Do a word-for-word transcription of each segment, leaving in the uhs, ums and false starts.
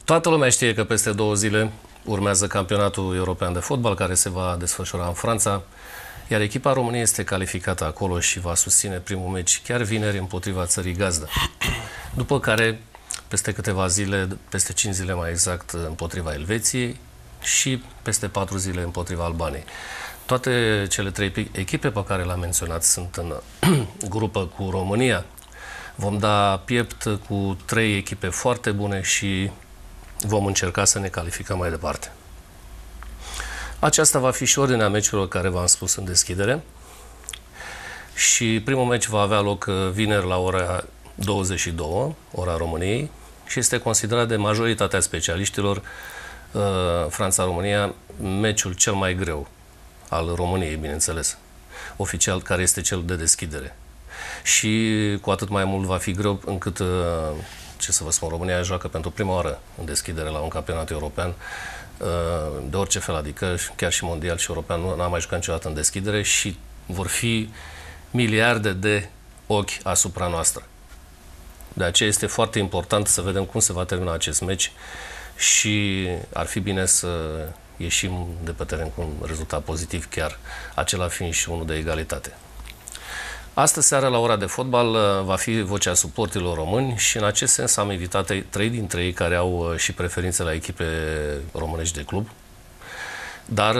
Toată lumea știe că peste două zile urmează campionatul european de fotbal care se va desfășura în Franța, iar echipa României este calificată acolo și va susține primul meci chiar vineri împotriva țării gazdă. După care, peste câteva zile, peste cinci zile mai exact, împotriva Elveției și peste patru zile împotriva Albaniei. Toate cele trei echipe pe care le-am menționat sunt în grupă cu România. Vom da piept cu trei echipe foarte bune și vom încerca să ne calificăm mai departe. Aceasta va fi și ordinea meciurilor care v-am spus în deschidere. Și primul meci va avea loc vineri la ora douăzeci și două, ora României, și este considerat de majoritatea specialiștilor uh, Franța-România meciul cel mai greu al României, bineînțeles, oficial, care este cel de deschidere. Și cu atât mai mult va fi greu încât, uh, ce să vă spun, România joacă pentru prima oară în deschidere la un campionat european uh, de orice fel, adică chiar și mondial și european nu n-a mai jucat niciodată în deschidere și vor fi miliarde de ochi asupra noastră. De aceea este foarte important să vedem cum se va termina acest meci și ar fi bine să ieșim de pe teren cu un rezultat pozitiv, chiar acela fiind și unul de egalitate. Astă seară, la ora de fotbal, va fi vocea suporterilor români și în acest sens am invitat trei dintre ei care au și preferințe la echipe românești de club, dar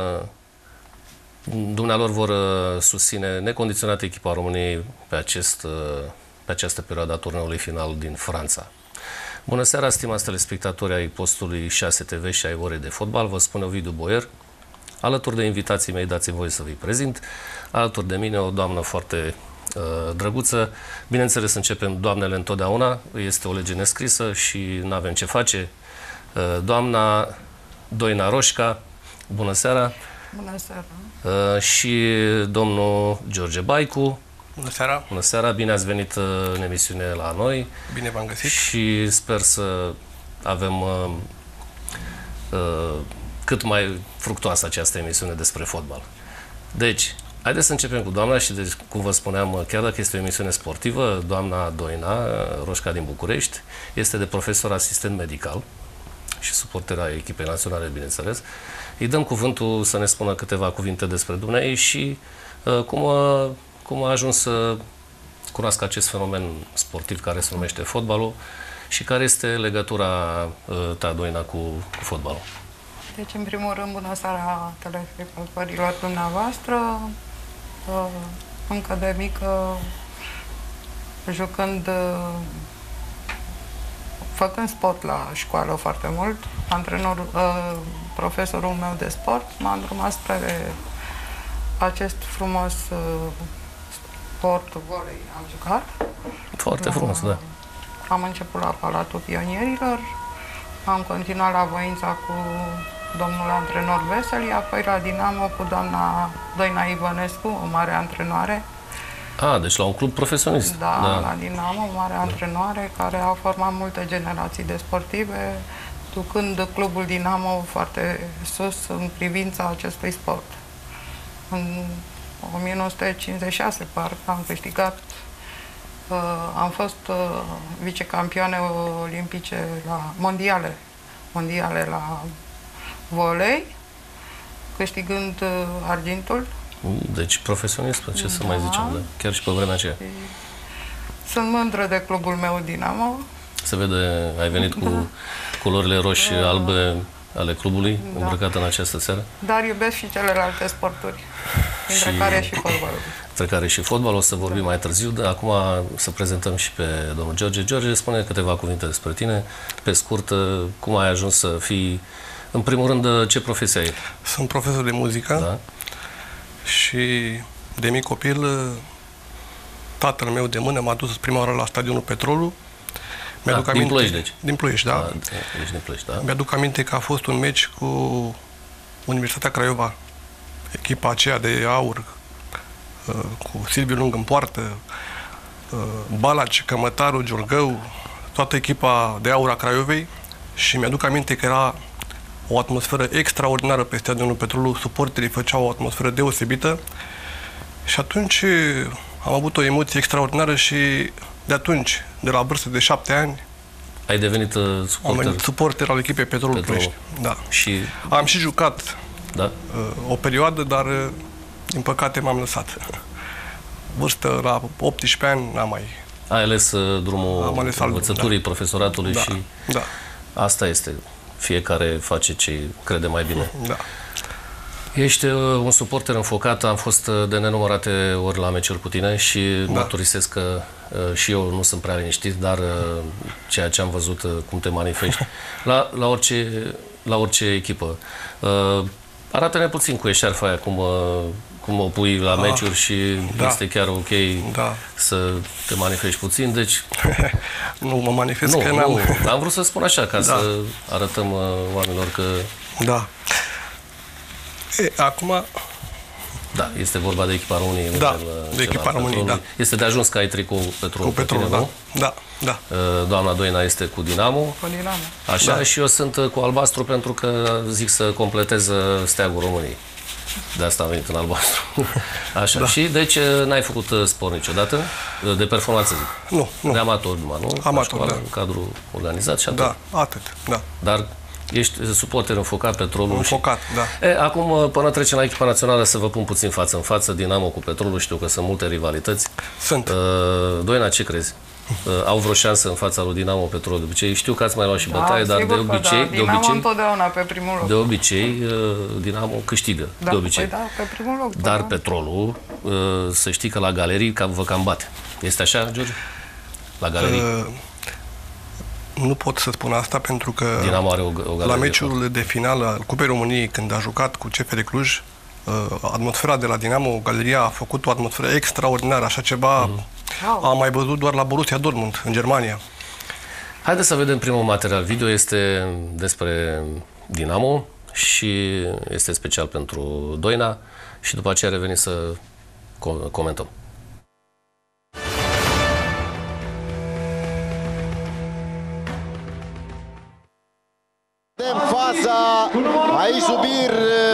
dumnealor vor susține necondiționat echipa României pe, acest, pe această perioadă a turneului final din Franța. Bună seara, stimați telespectatori ai postului șase T V și ai orei de fotbal, vă spune Ovidiu Boier. Alături de invitații mei, dați-mi voie să vi prezint. Alături de mine o doamnă foarte uh, drăguță. Bineînțeles, începem doamnele întotdeauna, este o lege nescrisă și nu avem ce face. Uh, doamna Doina Roșca, bună seara. Bună seara. Uh, și domnul George Baicu. Bună seara. Bună seara, bine ați venit uh, în emisiune la noi. Bine v-am găsit. Și sper să avem uh, uh, cât mai fructoasă această emisiune despre fotbal. Deci, haideți să începem cu doamna și, deci, cum vă spuneam, chiar dacă este o emisiune sportivă, doamna Doina Roșca din București este de profesor asistent medical și suportera echipei naționale, bineînțeles. Îi dăm cuvântul să ne spună câteva cuvinte despre dumneai și uh, cum, a, cum a ajuns să cunoască acest fenomen sportiv care se numește fotbalul și care este legătura uh, ta, Doina, cu, cu fotbalul. Deci, în primul rând, bună seara telespectatorilor dumneavoastră. Uh, încă de mică, jucând, uh, făcând sport la școală foarte mult, antrenor, uh, profesorul meu de sport m-a îndrumat spre acest frumos uh, sport, volei, am jucat. Foarte frumos, da. Am început la Palatul Pionierilor, am continuat la Voința cu domnul antrenor Veseli, apoi la Dinamo cu doamna Doina Ivănescu, o mare antrenoare. A, deci la un club profesionist. Da, da. La Dinamo, o mare antrenoare care a format multe generații de sportive, ducând clubul Dinamo foarte sus în privința acestui sport. În o mie nouă sute cincizeci și șase, parcă, am câștigat, uh, am fost uh, vicecampioane olimpice la mondiale, mondiale la volei, câștigând uh, argintul. Deci profesionist, ce da. Să mai zicem, da? Chiar și pe vremea aceea. Sunt mândră de clubul meu Dinamo. Se vede, ai venit cu da. culorile roșii-albe ale clubului, da. îmbrăcată în această seară. Dar iubesc și celelalte sporturi, dintre și, care și fotbalul. Între care și fotbalul, o să vorbim da. mai târziu, dar acum să prezentăm și pe domnul George. George, spune câteva cuvinte despre tine, pe scurt, cum ai ajuns să fii, în primul rând, ce profesie ai? Sunt profesor de muzică da. și de mic copil, tatăl meu de mână m-a dus prima oară la stadionul Petrolul. Da, aminte, din Ploiești, deci. Din Ploiești, da. da, deci din Ploiești, da. Mi-aduc aminte că a fost un meci cu Universitatea Craiova, echipa aceea de aur, cu Silviu Lung în poartă, Balaci, Cămătaru, Giurgău, toată echipa de aur a Craiovei, și mi-aduc aminte că era o atmosferă extraordinară pe stadionul Petrolul, suporterii făceau o atmosferă deosebită și atunci am avut o emoție extraordinară și de atunci, de la vârstă de șapte ani, Ai devenit uh, suporter? Am devenit suporter al echipei Petrolul Petrolul. Ploiești. Da. Și... Am și jucat Da? uh, o perioadă, dar uh, din păcate m-am lăsat. Vârstă la optsprezece ani n-am mai... Ai ales uh, drumul Am ales alt drum, învățăturii, da. profesoratului Da, și da, asta este. Fiecare face ce crede mai bine. da. Ești uh, un suporter înfocat, am fost uh, de nenumărate ori la meciuri cu tine și da. mărturisesc că uh, și eu nu sunt prea liniștit, dar uh, ceea ce am văzut, uh, cum te manifesti, la, la, orice, la orice echipă. Uh, arată-ne puțin cu eșarfa aia, cum, uh, cum o pui la ah, meciuri și da. este chiar ok da. să te manifesti puțin, deci... Nu mă manifest nu, că n-am... Nu, am vrut să spun așa, ca da. să arătăm uh, oamenilor că... Da. E, acum... Da, este vorba de echipa României. Da, nu de echipa României, da. Este de ajuns că ai tricou Petrolul. Cu Petrolul, da. Da, da. Doamna Doina este cu Dinamo. Cu Dinamo. Așa, da. și eu sunt cu albastru pentru că zic să completez steagul României. De asta am venit în albastru. Așa, da. Și deci n-ai făcut sport niciodată? De performanță, zic. Nu, nu. De amator, numai, nu? Amator, școală, da. În cadrul organizat și atât. Da, atât, da. Dar ești suporter înfocat, Petrolul. Înfocat, și... da. E, acum, până trecem la echipa națională, să vă pun puțin față în față, Dinamo cu Petrolul, știu că sunt multe rivalități. Sunt. Uh, Doina, ce crezi? Uh, au vreo șansă în fața lui Dinamo Petrolul? De obicei, știu că ați mai luat și Da, bătaie, dar de sigur că obicei, da. de Dinamo obicei, întotdeauna pe primul loc. de obicei, uh, Dinamo câștigă, Da, de obicei. păi da, pe primul loc. Dar da. Petrolul, uh, să știi că la galerii cam vă cam bate. Este așa, George? La galerii? Uh, nu pot să spun asta pentru că Dinamo are o, o galerie. la meciul de finală al Cupei României, când a jucat cu C F R Cluj, uh, atmosfera de la Dinamo, galeria a făcut o atmosferă extraordinară, așa ceva uh-huh. am mai văzut doar la Borussia Dortmund, în Germania. Haideți să vedem primul material video, este despre Dinamo și este special pentru Doina și după aceea revenim să comentăm. În faza, aici Zubir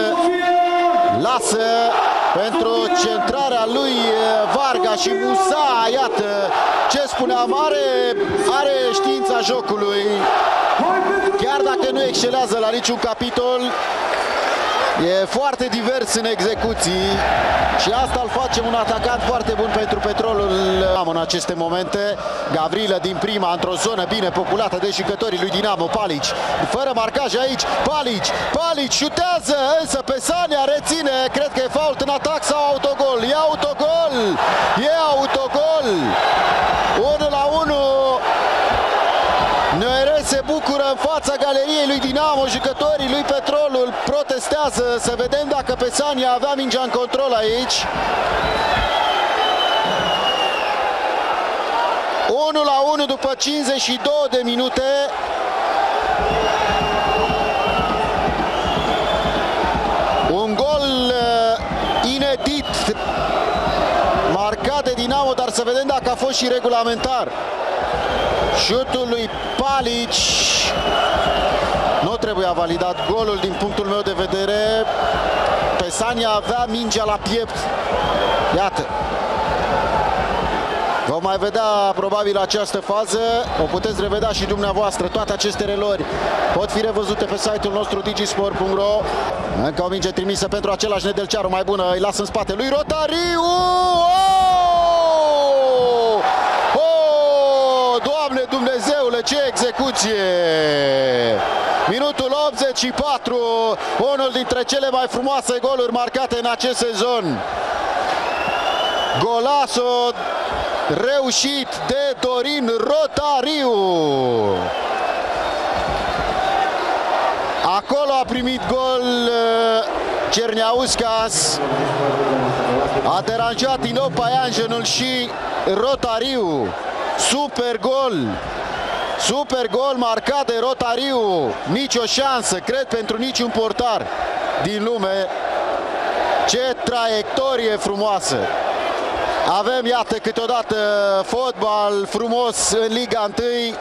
lasă pentru centrarea lui Varga și Musa, iată ce spuneam, are, are știința jocului, chiar dacă nu excelează la niciun capitol, e foarte divers în execuții și asta îl face un atacant foarte bun pentru Petrolul în aceste momente. Gavrilă din prima, într-o zonă bine populată de jucătorii lui Dinamo. Palici, fără marcaj aici, Palici, Palici șutează, însă Pesania reține, cred că e fault în atac sau autogol. E autogol, e autogol, unu la unu. N R se bucură în fața galeriei lui Dinamo, jucătorii lui Petrolul protestează, să vedem dacă Pesania avea mingea în control aici. unu la unu după cincizeci și două de minute. Un gol inedit marcat de Dinamo, dar să vedem dacă a fost și regulamentar. Șutul lui Palici nu trebuia validat golul din punctul meu de vedere. Pesania avea mingea la piept. Iată. Vom mai vedea probabil această fază. O puteți revedea și dumneavoastră. Toate aceste relori pot fi revăzute pe site-ul nostru digisport punct ro. Încă o minge trimisă pentru același Nedelcearu, mai bună. Îi lasă în spate lui Rotariu. Doamne Dumnezeule, ce execuție! Minutul optzeci și patru, unul dintre cele mai frumoase goluri marcate în acest sezon. Golasul reușit de Dorin Rotariu. Acolo a primit gol Cerneauskas. A deranjat din nou Paianjenul și Rotariu. Super gol! Super gol marcat de Rotariu. Nici o șansă, cred, pentru niciun portar din lume. Ce traiectorie frumoasă! Avem, iată, câteodată fotbal frumos în Liga unu.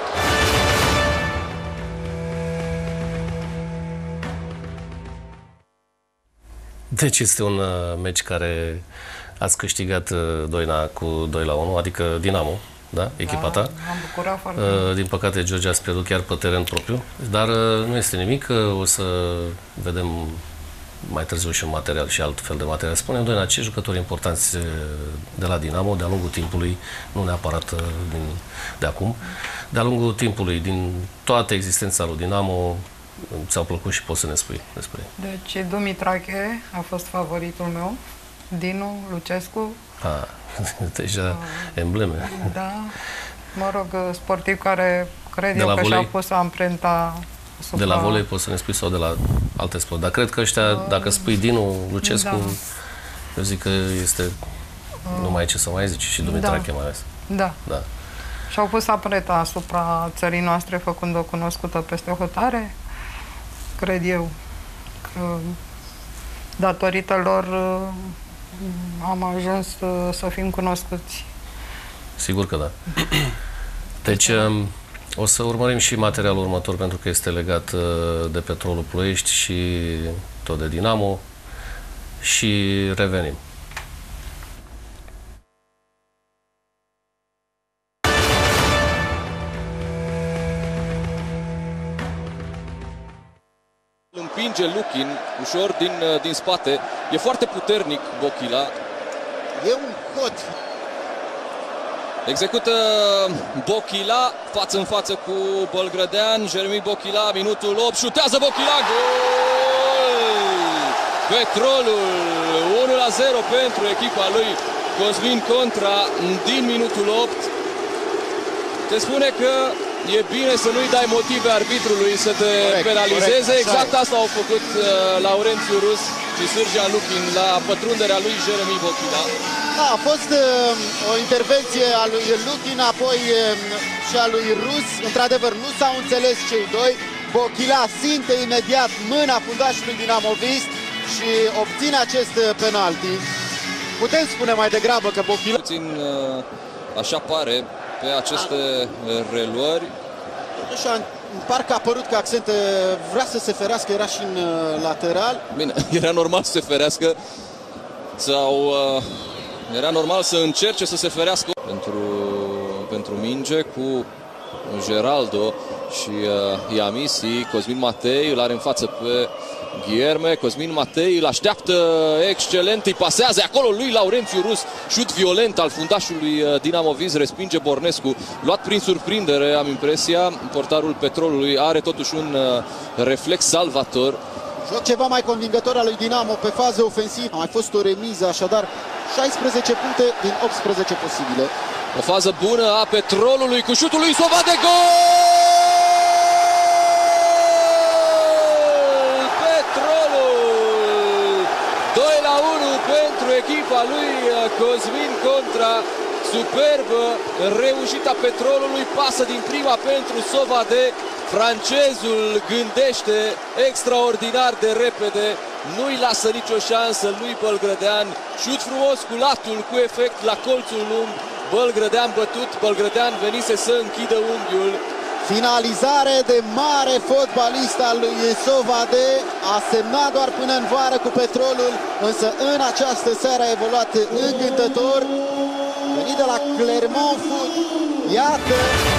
Deci este un uh, meci care ați câștigat uh, Doina cu doi la unu, adică Dinamo da? Echipa Da, ta. am bucurat foarte Uh, mult. din păcate, George a pierdut chiar pe teren propriu, dar uh, nu este nimic, uh, o să vedem mai târziu și un material și alt fel de material. Spune-mi, Doina, ce jucători importanți uh, de la Dinamo, de-a lungul timpului, nu neapărat uh, din, de acum, de-a lungul timpului, din toată existența lui Dinamo, ți-au plăcut și poți să ne spui despre ei. Deci, Dumitrache a fost favoritul meu, Dinu, Lucescu, Ah, deja embleme. da, mă rog, sportiv care cred De eu la că volei? și-a pus amprenta asupra... De la volei poți să ne spui sau de la alte sport. Dar cred că ăștia, dacă spui Dinu, Lucescu, Da. eu zic că este, nu mai e ce să mai zici, și Dumitrache Da. mai ales. Da. Da. Și-au pus amprenta asupra țării noastre, făcând-o cunoscută peste hotare. Cred eu că datorită lor am ajuns să fim cunoscuți. Sigur că da. Deci, um, o să urmărim și materialul următor, pentru că este legat uh, de Petrolul Ploiești și tot de Dinamo și revenim. Împinge Lukin ușor din, din spate. E foarte puternic Bochila. E un cod. Execută Bochila față în față cu Bălgrădean. Jeremy Bochila, minutul opt. Șutează Bochila. Gol! Petrolul unu la zero pentru echipa lui Cosmin Contra din minutul opt. Te spune că e bine să nu-i dai motive arbitrului să te corect, penalizeze. Corect, exact asta au făcut uh, Laurențiu Rus și Sârja Lukin la pătrunderea lui Jeremy Bochila. Da, a fost uh, o intervenție a lui Lukin, apoi uh, și a lui Rus. Într-adevăr, nu s-au înțeles cei doi. Bochila simte imediat mâna fundașului dinamovist și obține acest uh, penalti. Putem spune mai degrabă că Bochila... Puțin uh, așa pare pe aceste reluări. Totuși, parcă a părut că Accent vrea să se ferească, era și în uh, lateral. Bine, era normal să se ferească sau uh, era normal să încerce să se ferească pentru, pentru minge cu Geraldo și uh, Iamisi. Cosmin Matei îl are în față pe Ghierme. Cosmin Matei îl așteaptă excelent, îi pasează acolo lui Laurențiu Rus. Șut violent al fundașului uh, dinamovist, respinge Bornescu. Luat prin surprindere, am impresia. Portarul Petrolului are totuși un uh, reflex salvator. Joc ceva mai convingător al lui Dinamo pe fază ofensivă. A mai fost o remiză, așadar șaisprezece puncte din optsprezece posibile. O fază bună a Petrolului cu șutul lui Sovade. Gol! Petrolul! doi la unu pentru echipa lui Cosmin Contra. Superbă reușita Petrolului, pasă din prima pentru Sovade. Francezul gândește extraordinar de repede, nu-i lasă nicio șansă lui Bălgrădean. Șut frumos cu latul, cu efect la colțul lung. Bălgrădean bătut, Bălgrădean venise să închidă unghiul. Finalizare de mare fotbalist al lui Sovade. A semnat doar până în vară cu Petrolul, însă în această seară a evoluat încântător. Venit de la Clermont Foot. Iată...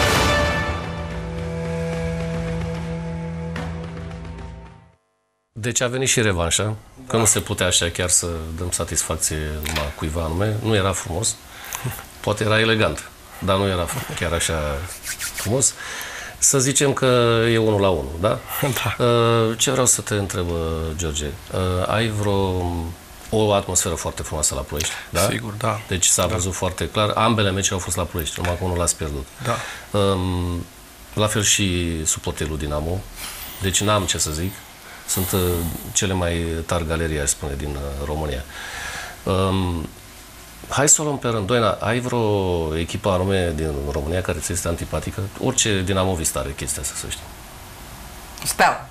Deci a venit și revanșa, da. Că nu se putea așa chiar să dăm satisfacție numai cuiva anume. Nu era frumos, poate era elegant, dar nu era chiar așa frumos. Să zicem că e unul la unul, da? Da. Ce vreau să te întreb, George? Ai vreo o atmosferă foarte frumoasă la Ploiești, da? Sigur, da. Deci s-a da. văzut foarte clar. Ambele meciuri au fost la Ploiești, numai că unul l-ați pierdut. Da. Um, la fel și suporterul Dinamo. Deci n-am ce să zic. Sunt uh, cele mai tari galerii, aș spune, din uh, România. Um, hai să o luăm pe rând. Doina, ai vreo echipă anume din România care ți este antipatică? Orice dinamovist are chestia asta, să știi. Steaua.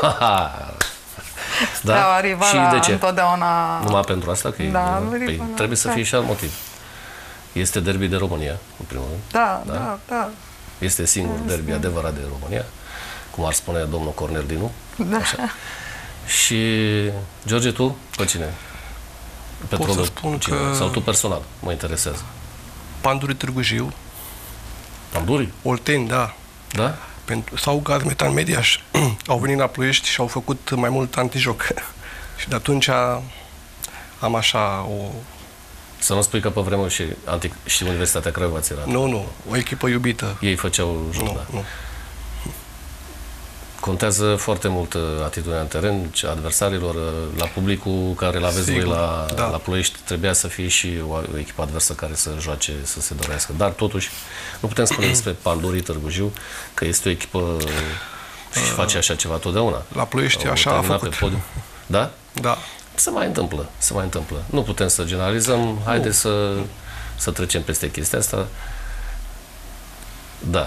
Da? Steaua, rivala, și de ce? întotdeauna... Numai pentru asta? Că da, e, păi, trebuie să fie și alt motiv. Este derby de România, în primul rând. Da, da, da. da. Este singur derby adevărat de România, cum ar spune domnul Cornel Dinu. Da. Așa. Și, George, tu? Pe cine? Petrolul, Pot să spun cine? că... Sau tu personal? Mă interesează. Pandurii Târgu Jiu, Panduri? Olteni, da. Da? Pentru, sau Gazmetan Mediaș au venit la Ploiești și au făcut mai mult antijoc. Și de atunci am așa o... Să nu spui că pe vremuri și, antic, și Universitatea Craiova ți era. Nu, nu, o echipă iubită. Ei făceau joc, Nu, da. nu. Contează foarte mult atitudinea în teren, adversarilor, la publicul care îl aveți Sigur, voi la, da. la Ploiești, trebuia să fie și o, o echipă adversă care să joace, să se dorească. Dar totuși, nu putem spune despre Pandurii Târgu Jiu că este o echipă și face așa ceva totdeauna. La Ploiești Au așa a terminat făcut. pe podium. Da? Da. Se mai întâmplă, se mai întâmplă. Nu putem să generalizăm, haideți să, să trecem peste chestia asta. Da.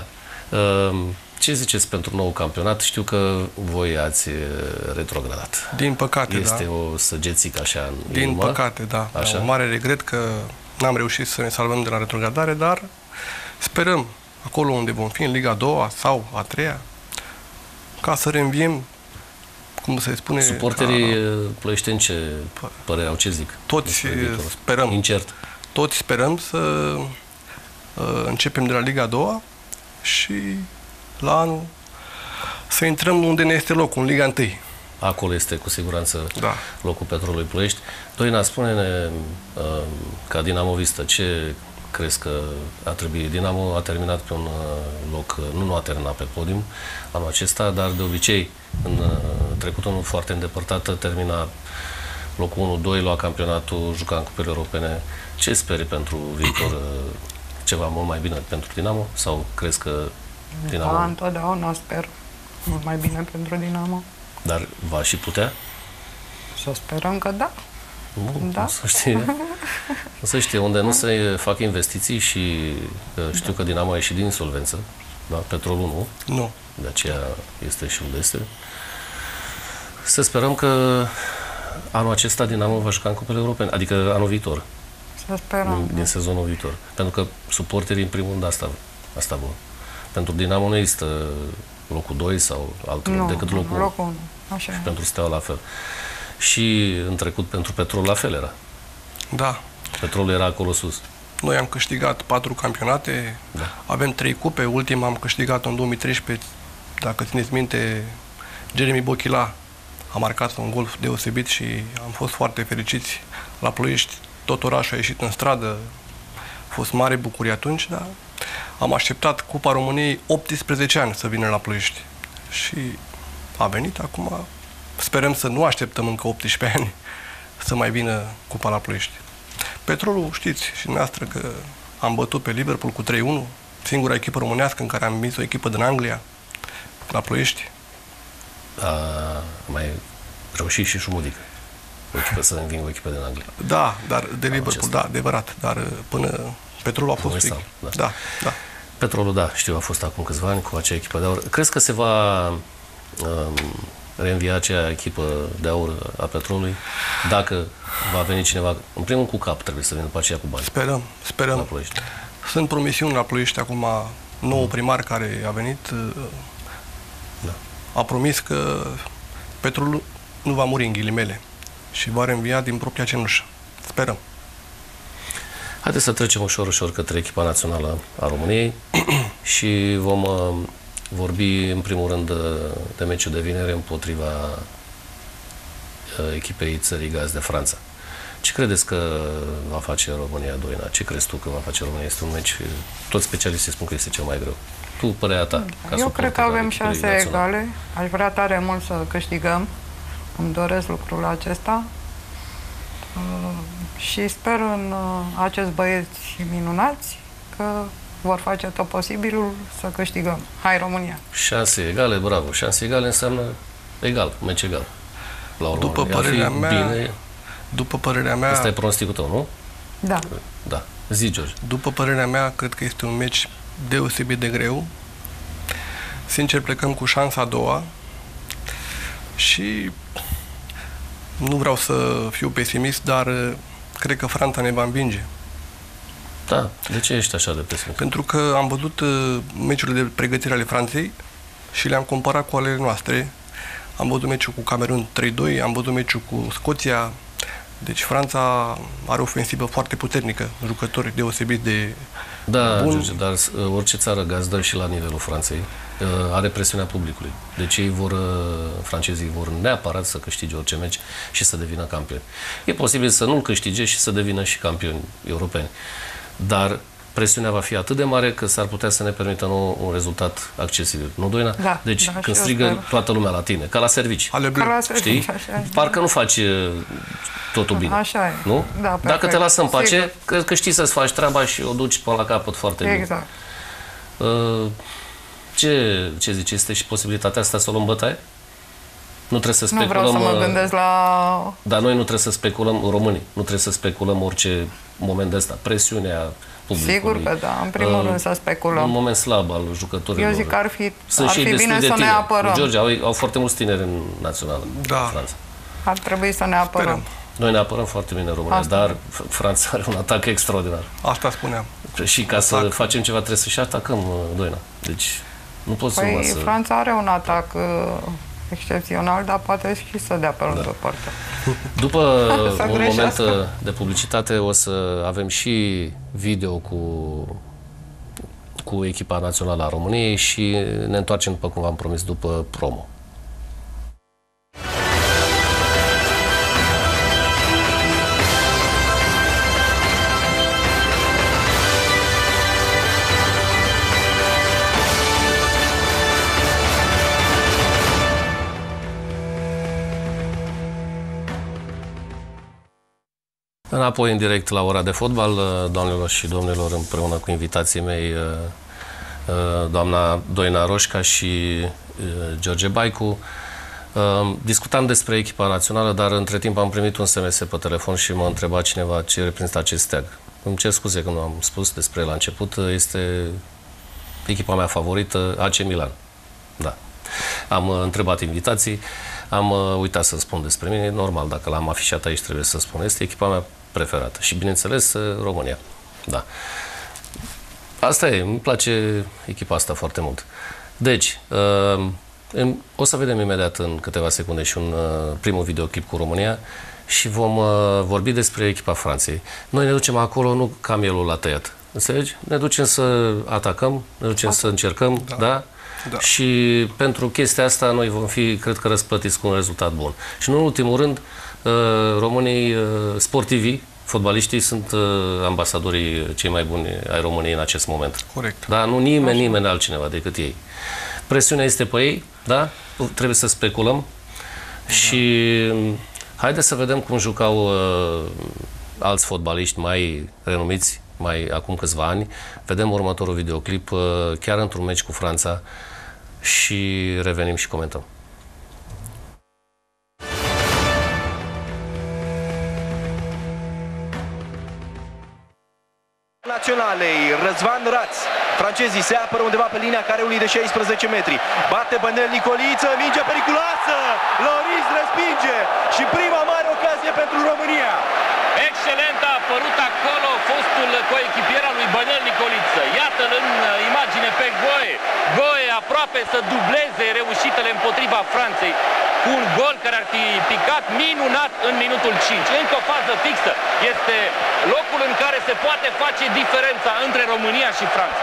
Ce ziceți pentru nou campionat? Știu că voi ați retrogradat. Din păcate, Este da. o săgețică așa în Din inimă. păcate, da. Așa? Un mare regret că n-am reușit să ne salvăm de la retrogradare, dar sperăm acolo unde vom fi, în Liga a doua sau a treia, ca să reînviem, cum se spune... Suporterii ca, ploieșteni ce părere au, ce zic? toți despre viitor? sperăm, Incert. toți sperăm să uh, începem de la Liga a doua și la anul să intrăm unde ne este locul, în Liga întâi. Acolo este cu siguranță Da. locul Petrolului Ploiești. Doina, spune-ne, uh, ca dinamovistă, ce crezi că a trebuit? Dinamo a terminat pe un uh, loc, uh, nu, nu a terminat pe podium anul acesta, dar de obicei, în uh, trecutul nu foarte îndepărtată, termina locul unu doi, lua campionatul, juca în cupele europene. Ce speri pentru viitor? Uh, ceva mult mai bine pentru Dinamo? Sau crezi că Dinamo... Da, întotdeauna sper mult mai bine pentru Dinamo. Dar va și putea? Să sperăm că da. Nu, Da. nu se știe. Nu se știe. Unde nu se fac investiții și uh, știu că Dinamo a ieșit din insolvență, da? Petrolul nu, Nu. de aceea este și unde este. Să sperăm că anul acesta Dinamo va juca în cupele europene, adică anul viitor, Să sperăm. din, din sezonul viitor. Pentru că suporterii, în primul rând, asta, asta vor. Pentru Dinamo nu există locul doi sau altul Nu, decât locul unu. locul unu. Așa Și e. pentru Steaua la fel. Și în trecut pentru Petrol la fel era. Da. Petrolul era acolo sus. Noi am câștigat patru campionate, Da. avem trei cupe, ultima am câștigat-o în două mii treisprezece, dacă țineți minte, Jeremy Bochila a marcat un gol deosebit și am fost foarte fericiți la Ploiești. Tot orașul a ieșit în stradă, a fost mare bucurie atunci, dar am așteptat Cupa României optsprezece ani să vină la Ploiești și a venit acum. Sperăm să nu așteptăm încă optsprezece ani să mai vină Cupa la Ploiești. Petrolul, știți și dumneavoastră că am bătut pe Liverpool cu trei unu, singura echipă românească în care am învins o echipă din Anglia, la Ploiești. A mai reușit și Șumudică. O echipă să învingă o echipă din Anglia. Da, dar de Liverpool, acesta. da, adevărat, dar până Petrolul a fost West fric. Ham, da. Da, da. Petrolul, da, știu, a fost acum câțiva ani cu acea echipă de aur. Crezi că se va um, reînvia acea echipă de aur a Petrolului? Dacă va veni cineva, în primul cu cap trebuie să vină, după aceea cu bani Sperăm, la sperăm. Ploiești. Sunt promisiuni la Ploiești acum, nou primar care a venit, Da. a promis că Petrolul nu va muri în ghilimele și va reînvia din propria cenușă. Sperăm. Haideți să trecem ușor, ușor către echipa națională a României și vom uh, vorbi în primul rând de, de meciul de vineri împotriva uh, echipei țării gaz de Franța. Ce credeți că va face România, Doina? Ce crezi tu că va face România? Este un meci, toți specialiștii spun că este cel mai greu. Tu, părerea ta? Ca Eu cred că suporter al avem echipei șanse naționale. egale. Aș vrea tare mult să câștigăm. Îmi doresc lucrul acesta. Uh, și sper în uh, acești băieți minunați că vor face tot posibilul să câștigăm. Hai, România! Șanse egale, bravo. Șanse egale înseamnă egal, meci egal. La urmă, După ar fi părerea mea, bine. După părerea mea, Ăsta e pronosticul tău, nu? Da. Da. Zi, George. după părerea mea, cred că este un meci deosebit de greu. Sincer, plecăm cu șansa a doua și nu vreau să fiu pesimist, dar cred că Franța ne va învinge. Da. De ce ești așa de pesimist? Pentru că am văzut uh, meciurile de pregătire ale Franței și le-am comparat cu ale noastre. Am văzut meciul cu Camerun trei doi, am văzut meciul cu Scoția. Deci Franța are o ofensivă foarte puternică, jucători deosebit de Da, bun. George, dar orice țară gazdă și la nivelul Franței are presiunea publicului. Deci ei vor, francezii vor neapărat să câștige orice meci și să devină campioni. E posibil să nu-l câștige și să devină și campioni europeni. Dar presiunea va fi atât de mare că s-ar putea să ne permită nu, un rezultat accesibil. Nu, Doina? Da, deci da, când strigă toată lumea la tine, ca la servici. Ca la servici, știi? așa, Parcă nu faci totul bine. Așa e. Nu? Da, dacă te lasă în pace, că, că știi să-ți faci treaba și o duci până la capăt foarte bine. Exact. Uh, ce, ce zici? Este și posibilitatea asta să o luăm bătaie? Nu trebuie să speculăm... Nu vreau să mă gândesc la... Dar noi nu trebuie să speculăm, românii, nu trebuie să speculăm orice moment de ăsta. Presiunea publicului. Sigur că da, în primul uh, rând să speculăm. Un moment slab al jucătorilor. Eu zic că ar fi, Sunt ar fi bine de să ne apărăm. George, au, au foarte mulți tineri în națională, da. în Franța. Ar trebui să ne apărăm. Sperăm. Noi ne apărăm foarte bine în România, Asta. dar Franța are un atac extraordinar. Asta spuneam. Și ca atac. să facem ceva trebuie să și atacăm, Doina. Deci nu poți păi, să... Franța are un atac uh, excepțional, dar poate și să dea pe lângă da. parte. După un moment de publicitate o să avem și video cu, cu echipa națională a României și ne întoarcem, după cum v-am promis, după promo. Înapoi în direct la ora de fotbal, doamnelor și domnilor, împreună cu invitații mei, doamna Doina Roșca și George Baicu. Discutam despre echipa națională, dar între timp am primit un S M S pe telefon și m-a întrebat cineva ce reprezintă acest steag. Îmi cer scuze că nu am spus despre el la început, este echipa mea favorită, A C Milan. Da. Am întrebat invitații, am uitat să spun despre mine, normal, dacă l-am afișat aici trebuie să spun, este echipa mea preferată și, bineînțeles, România. Da. Asta e, îmi place echipa asta foarte mult. Deci, o să vedem imediat în câteva secunde și un primul videoclip cu România și vom vorbi despre echipa Franței. Noi ne ducem acolo nu ca mielul la tăiat, înțelegi? Ne ducem să atacăm, ne ducem asta. să încercăm, da? da? Da. Și pentru chestia asta noi vom fi, cred că, răsplătiți cu un rezultat bun. Și nu în ultimul rând, românii sportivi, fotbaliștii, sunt ambasadorii cei mai buni ai României în acest moment. Corect. Da? Nu nimeni, nimeni altcineva decât ei. Presiunea este pe ei, da? Trebuie să speculăm. Da. Și haideți să vedem cum jucau uh, alți fotbaliști mai renumiți, mai acum câțiva ani. Vedem următorul videoclip, uh, chiar într-un meci cu Franța, și revenim și comentăm. Naționalei, Răzvan Raț. Francezii se apără undeva pe linia careului de șaisprezece metri. Bate Bănel Nicoliță, minge periculoasă. Loris respinge și prima mare ocazie pentru România. Excelent a apărut acolo fostul coechipier al lui Bănel Nicoliță. Iată-l în imagine pe Goe. Goe aproape să dubleze reușitele împotriva Franței cu un gol care ar fi picat minunat în minutul cinci. Încă o fază fixă. Este locul în care se poate face diferența între România și Franța.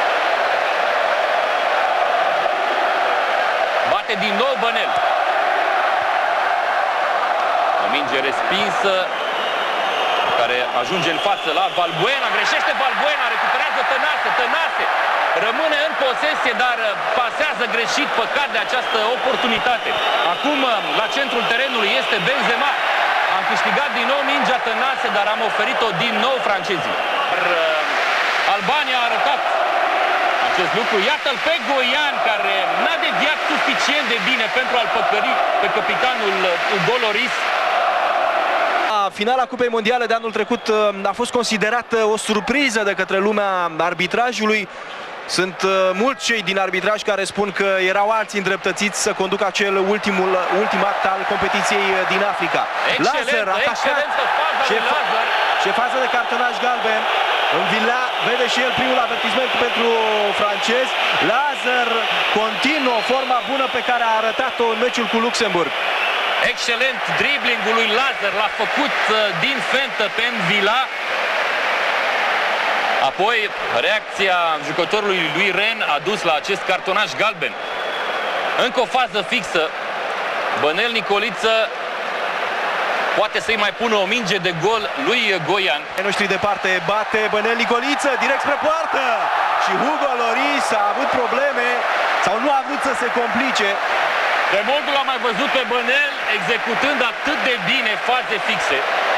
Bate din nou Bănel. O minge respinsă, care ajunge în față la Valbuena, greșește Valbuena, recuperează Tănase, Tănase rămâne în posesie, dar pasează greșit, păcat de această oportunitate. Acum, la centrul terenului este Benzema. Am câștigat din nou mingea Tănase, dar am oferit-o din nou francezii. Albania a arătat acest lucru. Iată-l pe Goian, care n-a deviat suficient de bine pentru a-l păcări pe capitanul Hugo Loris. Finala Cupei Mondiale de anul trecut a fost considerată o surpriză de către lumea arbitrajului. Sunt mulți cei din arbitraj care spun că erau alții îndreptățiți să conducă acel ultimul, ultim act al competiției din Africa. Excelent, excelentă fază de Lazar. Ce fază de cartonaj galben. În Villa vede și el primul avertisment pentru francezi. Lazar continuă forma bună pe care a arătat-o în meciul cu Luxemburg. Excelent driblingul lui Lazar, l-a făcut din fentă pe Villa. Apoi, reacția jucătorului lui Ren a dus la acest cartonaj galben. Încă o fază fixă. Bănel Nicoliță poate să-i mai pună o minge de gol lui Goian. Nu știu departe, bate Bănel Nicoliță direct spre poartă. Și Hugo Loris a avut probleme sau nu a vrut să se complice. De mult l-am mai văzut pe Bănel executând atât de bine faze fixe.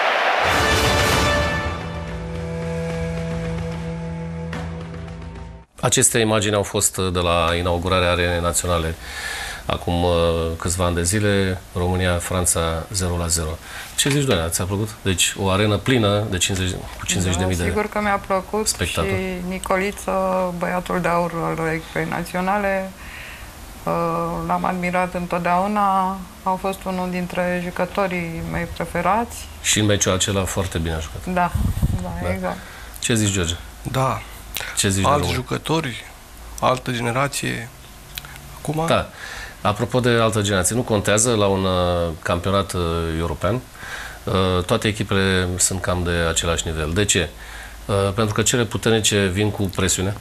Aceste imagini au fost de la inaugurarea Arenei Naționale acum uh, câțiva ani de zile, România-Franța zero la zero. Ce zici, Doamne, ți-a plăcut? Deci o arenă plină de cincizeci, cu cincizeci de mii de Sigur că mi-a plăcut spectatori. Și Nicoliță, băiatul de aur al echipei naționale, uh, l-am admirat întotdeauna, a fost unul dintre jucătorii mei preferați. Și în meciul acela foarte bine a jucat. Da, da, Da. exact. Ce zici, George? Da. Ce zici de Alți România? jucători, altă generație. Acum, Da. Apropo de altă generație, nu contează la un uh, campionat uh, european. Uh, toate echipele sunt cam de același nivel. De ce? Uh, pentru că cele puternice vin cu presiune,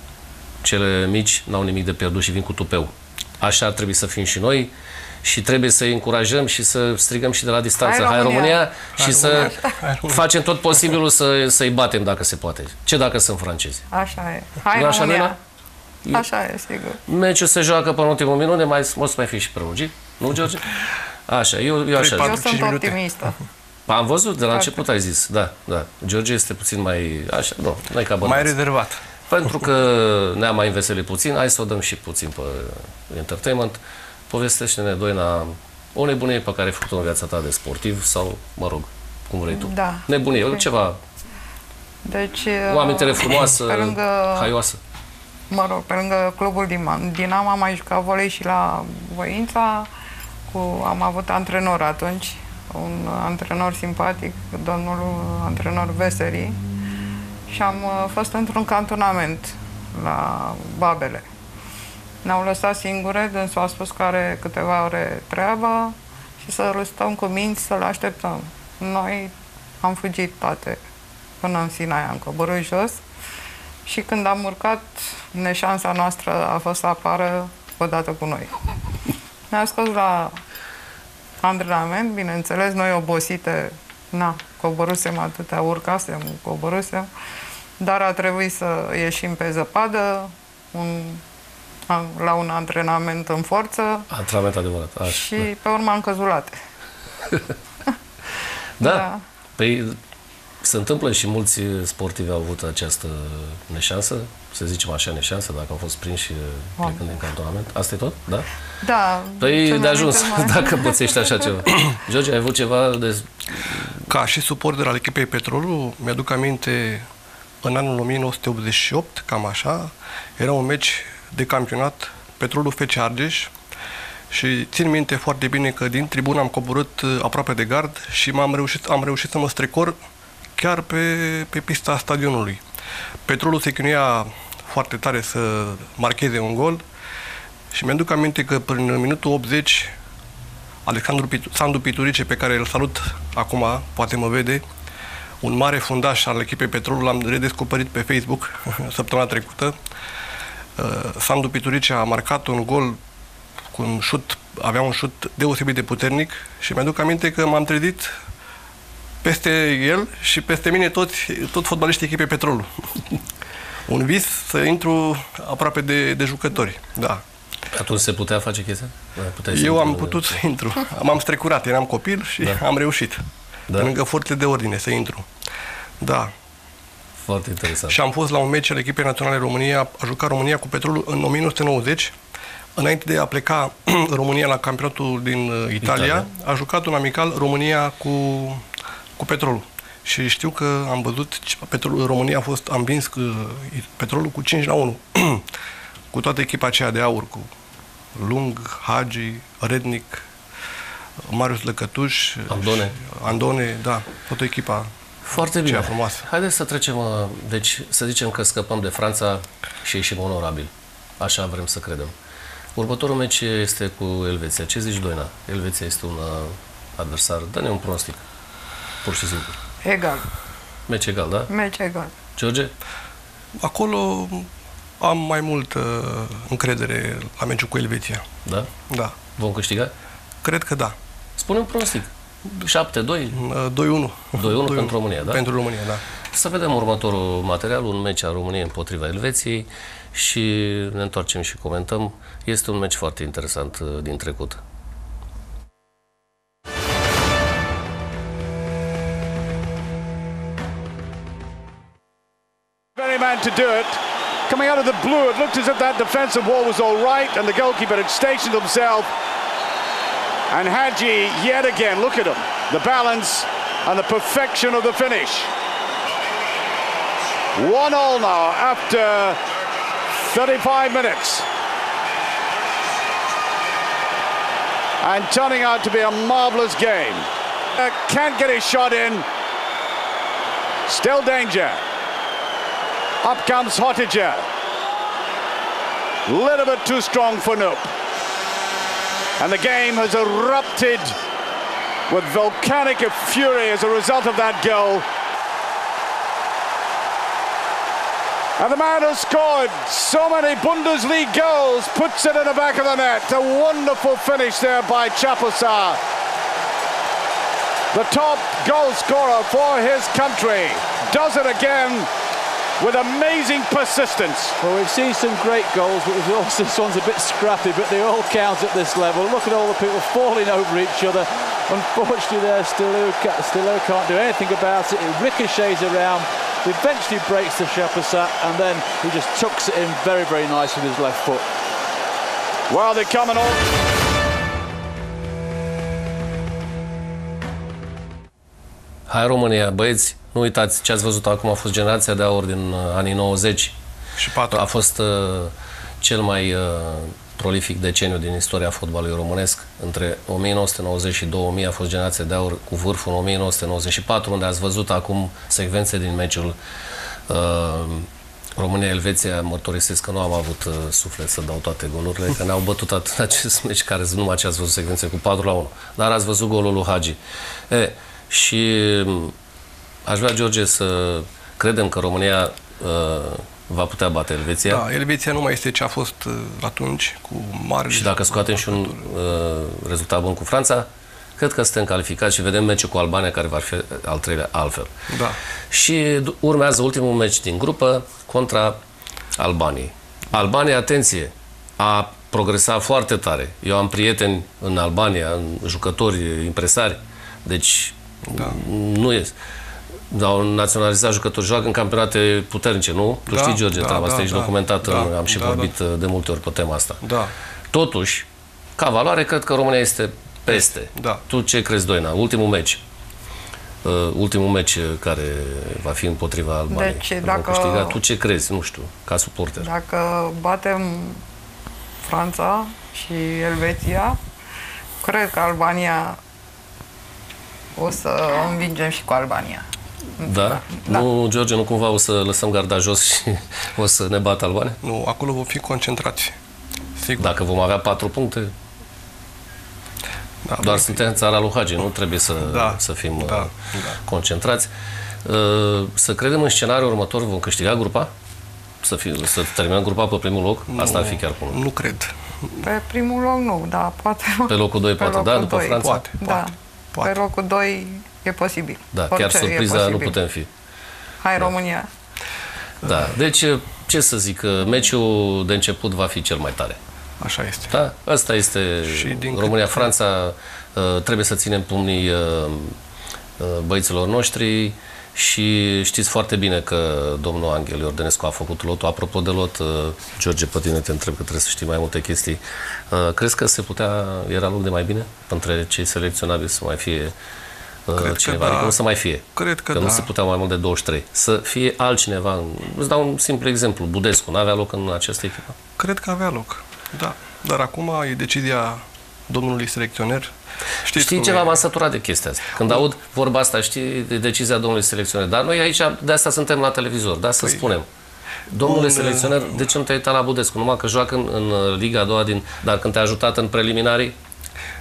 cele mici n-au nimic de pierdut și vin cu tupeu. Așa ar trebui să fim și noi și trebuie să îi încurajăm și să strigăm și de la distanță. Hai, Hai România! România! Și Hai, să România! Hai, România! facem tot posibilul să, să-i batem dacă se poate. Ce dacă sunt francezi? Așa e. Hai, Nu așa, România! Lena? Așa e, sigur. Meciul se joacă până în ultimul minut, ne mai, o să mai fi și prelungit. Nu, George? Așa, eu, eu așa patru, Eu zic. sunt cinci minute. optimistă. Am văzut, de la început ai zis, da, da. George este puțin mai, așa, nu, nu e ca mai bănuț. rezervat. Pentru că ne-am mai înveselit puțin, hai să o dăm și puțin pe entertainment. Povestește-ne, Doina, o nebunie pe care ai făcut-o în viața ta de sportiv sau, mă rog, cum vrei tu. Da. Nebunie, Ok. ceva, Deci, o amintire frumoasă, pe lângă, haioasă. mă rog, pe lângă clubul din Dinamo am mai jucat volei și la Voința. Cu, am avut antrenor atunci, un antrenor simpatic, domnul antrenor Veseri. Și am uh, fost într-un cantonament la Babele. Ne-au lăsat singure, dânsul a spus că are câteva ore treabă și să-l stăm cu minți să-l așteptăm. Noi am fugit toate până în Sinaia, am coborât jos și când am urcat, neșansa noastră a fost să apară odată cu noi. Ne-a scos la antrenament, bineînțeles, noi obosite, na, coborâsem atâtea, urcasem, coborâsem, dar a trebuit să ieșim pe zăpadă, un, la un antrenament în forță. Antrenament adevărat, așa. Și pe urmă am căzulate. Da. Da. Păi se întâmplă și mulți sportivi au avut această neșansă, să zicem așa neșansă, dacă au fost prinși plecând din cantonament. Asta e tot? Da? Da. Păi de ajuns, mai... dacă pățești așa ceva. George, ai avut ceva de... Ca și suporter al echipei Petrolul, mi-aduc aminte în anul o mie nouă sute optzeci și opt, cam așa, era un meci de campionat Petrolul F C Argeș și țin minte foarte bine că din tribună am coborât aproape de gard și m-am reușit, am reușit să mă strecor chiar pe, pe pista stadionului. Petrolul se chinuia foarte tare să marcheze un gol și mi-aduc aminte că până în minutul optzeci Alexandru Pitu- Sandu Piturice, pe care îl salut acum, poate mă vede, un mare fundaș al echipei Petrolul, l-am redescoperit pe Facebook săptămâna trecută. Sandu Piturice a marcat un gol cu un șut, avea un șut deosebit de puternic și mi-aduc aminte că m-am trezit peste el și peste mine toți, tot fotbaliștii echipei Petrolul. Un vis să intru aproape de, de jucători, da. Atunci se putea face chestia? Eu am putut să intru. M-am strecurat, eram copil și da. am reușit. Da. Lângă forțele de ordine să intru. Da. Foarte interesant. Și am fost la un meci al echipei naționale România, a jucat România cu Petrolul în o mie nouă sute nouăzeci. Înainte de a pleca România la campionatul din Italia, Italia, a jucat un amical România cu, cu Petrolul. Și știu că am văzut, Petrolul, România a fost, am vins Petrolul cu cinci la unu. Cu toată echipa aceea de aur, cu Lung, Hagi, Rednic, Marius Lăcătuș, Andone. Andone, da, toată echipa. Foarte bine. Frumoasă. Haideți să trecem, deci să zicem că scăpăm de Franța și ieșim onorabil. Așa vrem să credem. Următorul meci este cu Elveția. Ce zici, Doina? Elveția este un adversar. Dă-ne un pronostic. Pur și simplu. Egal. Meci egal, da? Meci egal. George? Acolo am mai multă încredere la meciul cu Elveția. Da? Da. Vom câștiga? Cred că da. Spune un pronostic. șapte doi? doi unu. doi unu pentru România, da? Pentru România, da. Să vedem următorul material, un meci al României împotriva Elveției și ne întoarcem și comentăm. Este un meci foarte interesant din trecut. Very man to do it. Coming out of the blue, it looked as if that defensive wall was all right and the goalkeeper had stationed himself. And Hadji, yet again, look at him. The balance and the perfection of the finish. One all now after thirty-five minutes. And turning out to be a marvellous game. Uh, can't get his shot in. Still danger. Up comes Hotiger. Little bit too strong for Noop. And the game has erupted with volcanic fury as a result of that goal. And the man who scored so many Bundesliga goals puts it in the back of the net. A wonderful finish there by Chapuisat. The top goal scorer for his country does it again with amazing persistence. Well, we've seen some great goals, but we've also this one's a bit scrappy, but they all count at this level. Look at all the people falling over each other. Unfortunately there, Stillou can't do anything about it. It ricochets around, eventually breaks the Chapuisat, and then he just tucks it in very, very nice with his left foot. Well, they come and all... Hai România, băieți, nu uitați ce ați văzut acum, a fost generația de aur din anii nouăzeci. Și patru. A fost uh, cel mai uh, prolific deceniu din istoria fotbalului românesc. Între o mie nouă sute nouăzeci și două mii a fost generația de aur cu vârful în o mie nouă sute nouăzeci și patru, unde ați văzut acum secvențe din meciul uh, România-Elveția. Mărturisesc că nu am avut uh, suflet să dau toate golurile, că ne-au bătut atât în acest meci, care numai ce ați văzut secvențe cu patru la unu. Dar ați văzut golul lui Hagi. E, și aș vrea, George, să credem că România uh, va putea bate Elveția. Da, Elveția nu mai este ce a fost uh, atunci, cu mari... Și dacă scoatem și un uh, rezultat bun cu Franța, cred că suntem calificați și vedem meciul cu Albania, care va fi al treilea altfel. Da. Și urmează ultimul meci din grupă contra Albaniei. Albania, atenție, a progresat foarte tare. Eu am prieteni în Albania, în jucători, impresari, deci da. nu este. Au naționalizat jucători, joacă în campionate puternice, nu? Tu da, știi, George, da, treaba da, asta, ești da, documentată, da, am și da, vorbit da. de multe ori pe tema asta. Da. Totuși, ca valoare, cred că România este peste. Da. Tu ce crezi, Doina? Ultimul meci. Uh, ultimul meci care va fi împotriva Albaniei. Deci, dacă... câștiga. Tu ce crezi? Nu știu, ca suporter. Dacă batem Franța și Elveția, cred că Albania o să învingem și cu Albania. Da? Da. Nu, George, nu cumva o să lăsăm garda jos și o să ne bată Albania? Nu, acolo vom fi concentrați. Sigur. Dacă vom avea patru puncte, da, doar suntem țara lui Hagi, nu trebuie să, da, să fim da, uh, da. concentrați. Uh, să credem în scenariul următor, vom câștiga grupa? Să, fi, să terminăm grupa pe primul loc? Nu, asta ar fi chiar bun. Nu cred. Pe primul loc nu, dar poate... Pe locul doi poate, da? După doi. Franța? Poate, Da. poate, poate. Pe locul doi e posibil. Da, Orice chiar surpriza nu putem fi. Hai, da. România! Da, deci ce să zic, meciul de început va fi cel mai tare. Așa este. Da, asta este România-Franța. Trebuie să ținem pumnii băieților noștri și știți foarte bine că domnul Anghel Iordanescu a făcut lotul. Apropo de lot, George, pe tine te întreb că trebuie să știi mai multe chestii. Crezi că se putea, era loc de mai bine între cei selecționabili să mai fie Cred cineva, că da. adică nu să mai fie. Cred că, că da. nu se putea mai mult de douăzeci și trei. Să fie altcineva. Îți dau un simplu exemplu. Budescu n-avea loc în această echipă? Cred că avea loc, da. Dar acum e decizia domnului selecționer. Știți Știi ceva, e... m-am săturat de chestia asta. Când aud vorba asta, știi, de decizia domnului selecționer. Dar noi aici, de asta suntem la televizor, da, să păi, spunem. Domnule un, selecționer, de ce nu te-ai uitat la Budescu? Numai că joacă în, în Liga a doua, din, dar când te-a ajutat în preliminarii?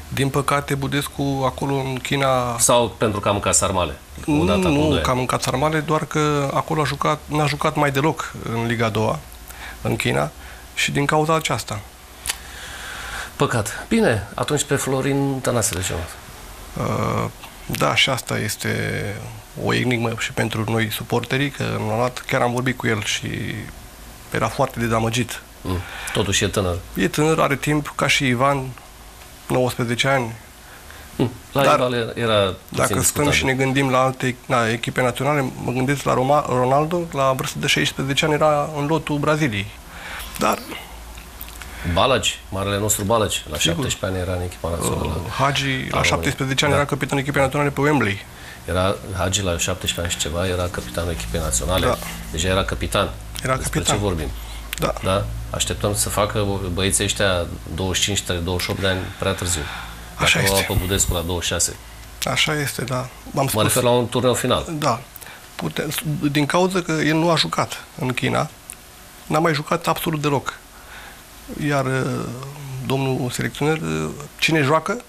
Din păcate, Budescu acolo în China... Sau pentru că a mâncat sarmale? Nu, Odată, nu că a mâncat sarmale, doar că acolo a jucat, n-a jucat mai deloc în Liga a doua, în China, și din cauza aceasta. Păcat. Bine, atunci pe Florin Tănase de ce uh, Da, și asta este o enigmă și pentru noi suporterii, că în luat chiar am vorbit cu el și era foarte dezamăgit. Mm. Totuși e tânăr. E tânăr, are timp, ca și Ivan, nouăsprezece ani. Mm. La Dar Ivan era dacă stăm și ne gândim la alte la echipe naționale, mă gândesc la Roma, Ronaldo, la vârstă de șaisprezece ani era în lotul Braziliei. Dar Balaci, marele nostru Balaci, la sigur, șaptesprezece ani era în echipa națională. Uh, Hagi, la șaptesprezece ani, da, era capitanul echipei naționale pe Wembley. Era Hagi la șaptesprezece ani și ceva, era capitanul echipei naționale. Da. Deja era capitan. Era Despre capitan. ce vorbim? Da. Da? Așteptăm să facă băieții ăștia douăzeci și cinci douăzeci și opt de ani prea târziu. Așa este. Pe Budescu la douăzeci și șase. Așa este, da. M-am mă refer la un turneu final. Da. Pute, din cauza că el nu a jucat în China, n-a mai jucat absolut deloc. Iar domnul selecționer, cine joacă?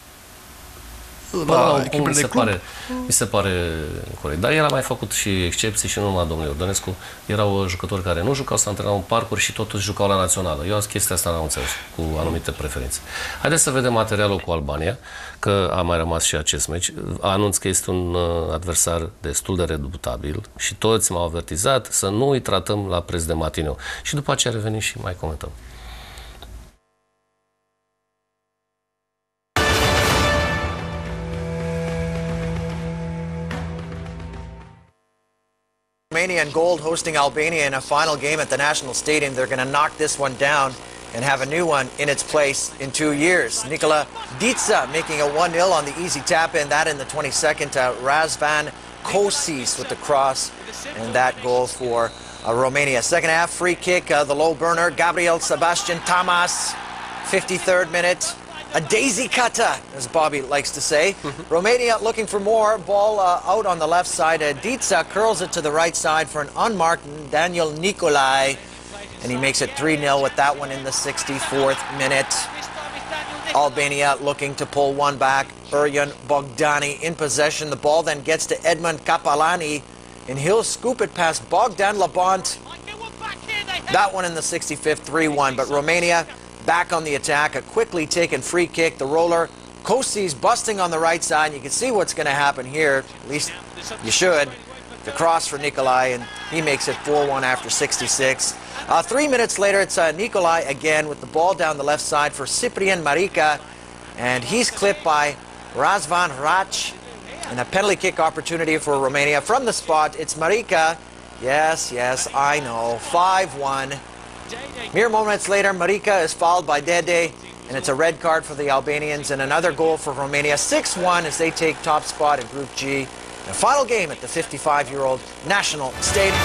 La, la echipele de club. Pare, mi se pare corect. Dar el a mai făcut și excepții și nu numai domnul Iordănescu. Erau jucători care nu jucau, se antrenau în parcuri și totuși jucau la națională. Eu chestia asta n-am înțeles, cu anumite preferințe. Haideți să vedem materialul cu Albania, că a mai rămas și acest meci. Anunț că este un adversar destul de redutabil și toți m-au avertizat să nu îi tratăm la preț de matineu. Și după aceea revenim și mai comentăm. Romania in gold hosting Albania in a final game at the National Stadium. They're going to knock this one down and have a new one in its place in two years. Nikola Dica making a one nil on the easy tap in, that in the twenty-second. Uh, Razvan Kosis with the cross, and that goal for uh, Romania. Second half, free kick, uh, the low burner, Gabriel Sebastian Tamas, fifty-third minute. A daisy cutter, as Bobby likes to say. Mm-hmm. Romania looking for more. Ball uh, out on the left side. Uh, Dica curls it to the right side for an unmarked Daniel Nicolai. And he makes it three nil with that one in the sixty-fourth minute. Albania looking to pull one back. Urjan Bogdani in possession. The ball then gets to Edmund Kapalani. And he'll scoop it past Bogdan Labont. That one in the sixty-fifth, three one. But Romania back on the attack, a quickly taken free kick, the roller. Kosi's busting on the right side. You can see what's going to happen here, at least you should. The cross for Nicolai, and he makes it four one after sixty-six. Uh, three minutes later, it's uh, Nicolai again with the ball down the left side for Cyprian Marica, and he's clipped by Razvan Hrac, and a penalty kick opportunity for Romania. From the spot, it's Marica. Yes, yes, I know, five one. Mere moments later, Marica is fouled by Dede, and it's a red card for the Albanians, and another goal for Romania. six one as they take top spot in Group G. The final game at the fifty-five-year-old National Stadium.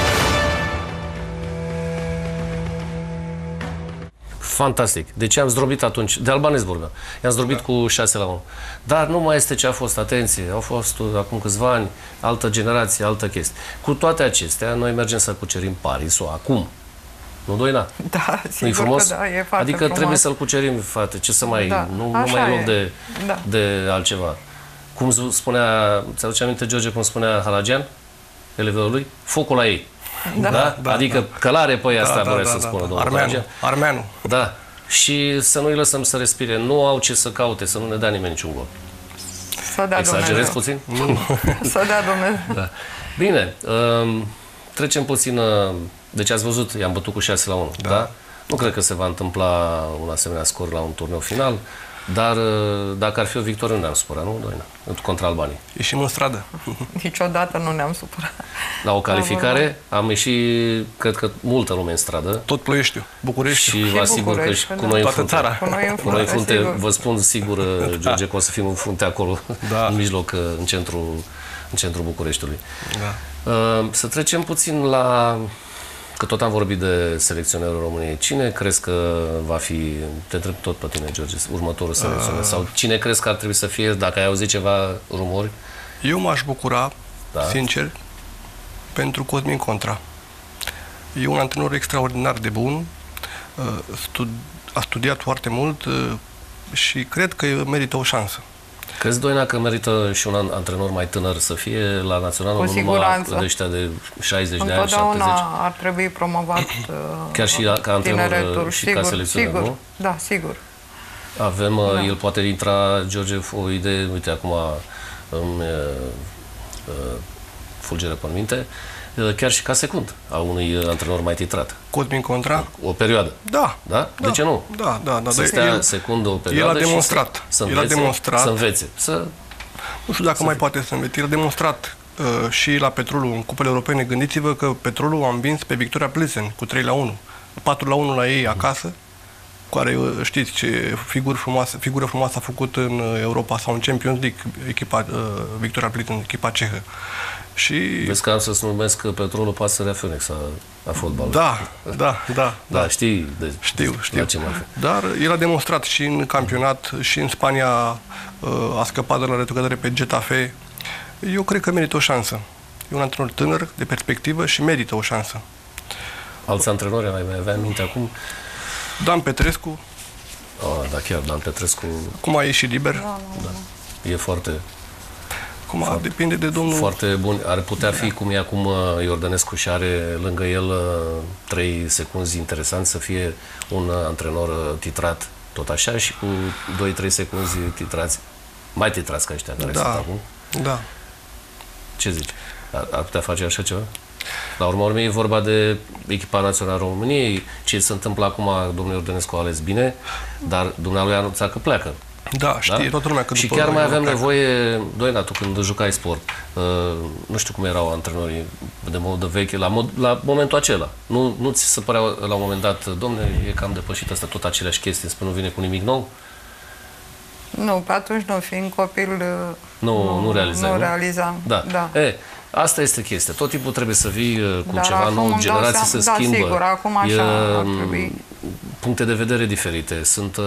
Fantastic. Deci am zdrobit atunci, de albanez vorbeam, i-am zdrobit da. cu șase la unu. Dar nu mai este ce a fost, atenție, au fost acum câțiva ani, altă generație, altă chestie. Cu toate acestea, noi mergem să cucerim Parisul acum. Nu, Doina? Da, sigur frumos? că da, e foarte Adică frumos. Trebuie să-l cucerim, frate, ce să mai... Da, nu, nu mai e loc de, da. de altceva. Cum spunea, ți-aduce aminte, George, cum spunea Halagian, elevelul lui? Focul la ei. Da? Da? Da, adică da. Călare pe ei, asta da, vrea da, să da, spună, da. domnul Armeanu. Halagian. Armeanu. Da. Și să nu-i lăsăm să respire. Nu au ce să caute, să nu ne dea nimeni niciun gol. Să dea Exagerez puțin? Nu. Să dea Dumnezeu. Da. Bine, um, trecem puțin... Uh, deci ați văzut, i-am bătut cu șase la unu, da. da? Nu cred că se va întâmpla un asemenea scor la un turneu final, dar dacă ar fi o victorie nu ne-am supărat, nu, Doina? Contra Albaniei. Ieșim în stradă. Niciodată nu ne-am supărat. La o calificare am ieșit, cred că multă lume în stradă. Tot Ploieștiul, București. Și vă asigur că și cu noi în frunte. Țara. Cu noi în frunte, cu noi în frunte sigur. vă spun sigur, George, da. că o să fim în frunte acolo, da. în mijloc, în centrul, în centrul Bucureștiului. Da. Să trecem puțin la... Că tot am vorbit de selecționerul României. Cine crezi că va fi, te întreb tot pe tine, George, următorul selecționer? Uh, Sau cine crezi că ar trebui să fie, dacă ai auzit ceva rumori? Eu m-aș bucura, da. sincer, pentru Cosmin Contra. E un antrenor extraordinar de bun, a studiat foarte mult, și cred că merită o șansă. Crezi, Doina, că merită și un antrenor mai tânăr să fie la națională, cu nu siguranță. numai de ăștia de șaizeci de ani, Întotdeauna șaptezeci? ar trebui promovat chiar și ca antrenor tineretul. și sigur, ca selecționer, sigur. nu? Da, sigur. Avem, da. El poate intra, George, o idee, uite, acum îmi uh, fulgere pe minte, chiar și ca secund a unui antrenor mai titrat. Cosmin Contra? O perioadă. Da. Da? Da. De ce nu? Da, da, da. Să stea el, secundă o perioadă el a demonstrat. Și să, să el a demonstrat. Să învețe. Să, nu știu dacă mai fi. poate să învețe. El a demonstrat uh, și la Petrolul în cupele europene. Gândiți-vă că Petrolul a învins pe Victoria Plzen cu trei la unu. patru la unu la ei acasă. Care știți ce figură frumoasă, figură frumoasă a făcut în Europa sau în Champions League echipa uh, Victoria Plzen, echipa cehă. Și vezi că am să se numesc Petrolul Pasărea Phoenix a, a fotbalului. Da, da, da. Da, da știi de, știu, știu. Ce Dar el a demonstrat și în campionat, și în Spania a scăpat de la retrogradare pe Getafe. Eu cred că merită o șansă. E un antrenor tânăr, de perspectivă și merită o șansă. Alți antrenori mai avea în minte acum? Dan Petrescu. Oh, da, chiar Dan Petrescu. Cum a ieșit liber? Da, da. E foarte... Cum a, depinde de domnul... Foarte bun. Ar putea fi, cum e acum Iordănescu și are lângă el trei secunzi interesanți, să fie un antrenor titrat tot așa și cu doi trei secunzi titrați, mai titrați ca ăștia care da, sunt acum. Da. Ce zici? Ar, ar putea face așa ceva? La urmă urmei e vorba de echipa națională a României. Ce se întâmplă acum, domnul Iordănescu a ales bine, dar dumnealui a anunțat că pleacă. Da, știe da? toată lumea că și chiar mai avem nevoie, Doina, tu când jucai sport, uh, nu știu cum erau antrenorii de modă veche, la, mod, la momentul acela. Nu, nu ți se părea la un moment dat, domne, e cam depășit asta, tot aceleași chestii, spune, nu vine cu nimic nou? Nu, pe atunci nu, fiind copil, nu, nu, nu realizam. Nu realizam. Da. da. E, asta este chestia. Tot timpul trebuie să vii uh, cu Dar ceva nou, generații se da, schimbă. Sigur, acum așa e, ar trebui. Puncte de vedere diferite. Sunt... Uh,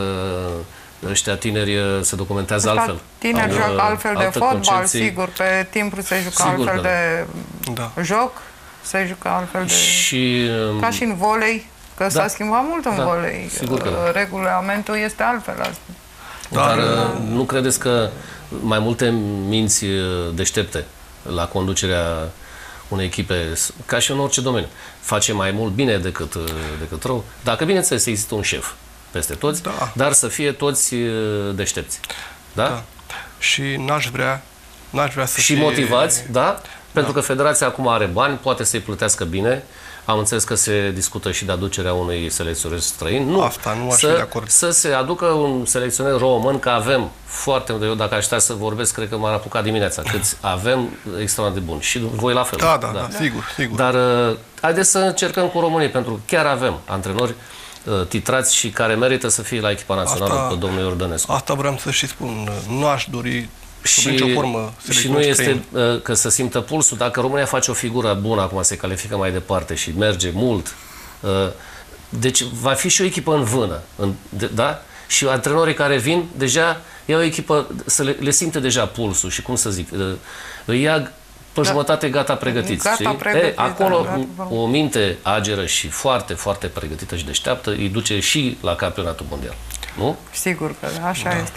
ăștia tineri se documentează Asta altfel. Tineri joacă altfel de fotbal, concepții. Sigur, pe timpul se jucă sigur altfel de da. joc, se jucă altfel de... Și, ca și în volei, că da. s-a schimbat mult în da. volei. Sigur că da. Regulamentul este altfel azi. Dar da. nu credeți că mai multe minți deștepte la conducerea unei echipe, ca și în orice domeniu, face mai mult bine decât, decât rău? Dacă, bineînțeles, există un șef peste toți, da. dar să fie toți deștepți. Da? Da. Și n-aș vrea, n-aș vrea să și fie... motivați, da? Pentru da. că Federația acum are bani, poate să-i plătească bine. Am înțeles că se discută și de aducerea unui selecționer străin. Nu, asta nu aș să, fi de acord. Să se aducă un selecționer român, că avem foarte mult. Eu dacă aș sta să vorbesc, cred că m-ar apuca dimineața. Câți avem extraordinar de buni. Și voi la fel. Da, da, da, da. sigur, sigur. Dar uh, haideți să încercăm cu România, pentru că chiar avem antrenori uh, titrați și care merită să fie la echipa națională, asta, pe domnul Iordănescu. Asta vreau să și spun. Nu aș dori și, nicio formă și nu este uh, că să simtă pulsul. Dacă România face o figură bună, acum se califică mai departe și merge mult, uh, deci va fi și o echipă în vână. În, de, da? Și antrenorii care vin, deja e o echipă, să le, le simte deja pulsul și cum să zic, uh, îi ia pe da. jumătate gata pregătiți. Gata pregătiți, e, acolo da, da, o minte ageră și foarte, foarte pregătită și deșteaptă îi duce și la campionatul mondial. Nu? Sigur că așa da. este.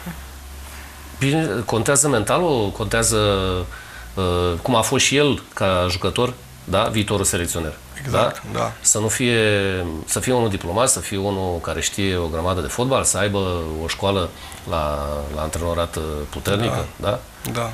Bine, contează mentalul, contează uh, cum a fost și el ca jucător, da? Viitorul selecționer. Exact, da? da. Să nu fie, să fie unul diplomat, să fie unul care știe o grămadă de fotbal, să aibă o școală la, la antrenorat puternică, da? Da. da.